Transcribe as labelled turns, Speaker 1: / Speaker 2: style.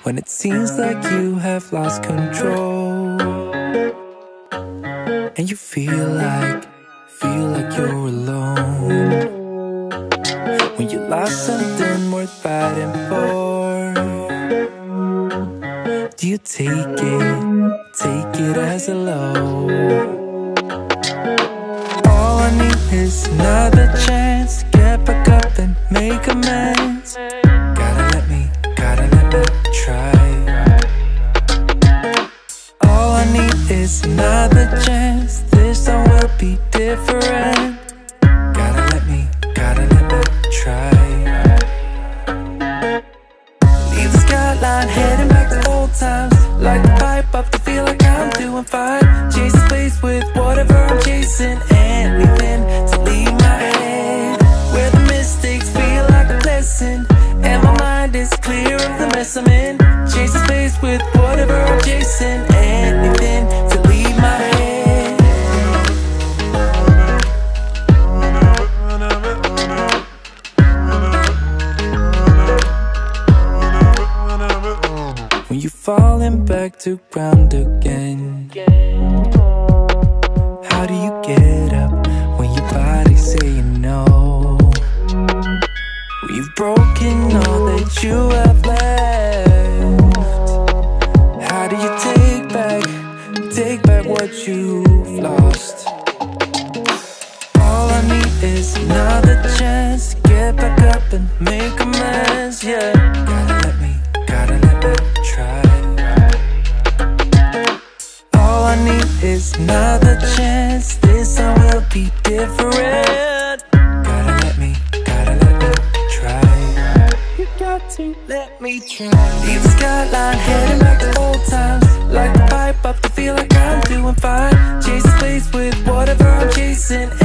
Speaker 1: when it seems like you have lost control, and you feel like you're alone, when you lost something worth fighting for. Do you take it as a low? All I need is another chance, get back up and make amends. Gotta let me try. All I need is another chance, this time will be different. Gotta let me try. Leave the skyline, heading back to old times. Like the pipe up to feel like I'm doing fine. Chase space with whatever I'm chasing, anything to leave my head where the mistakes feel like a blessing, and my mind is clear of the mess I'm in. Chase space with whatever I'm chasing, anything to leave my head. When you're falling back to ground again, how do you get up when your body's saying no? When you've broken all that you have left, how do you take back what you've lost? All I need is another chance, get back up and make amends, yeah. Gotta let me try. All I need is another chance, this time will be different. Gotta let me try. You got to let me try. Leave the skyline, heading back to old times. Like the pipe up to feel like I'm doing fine. Chase space with whatever I'm chasing,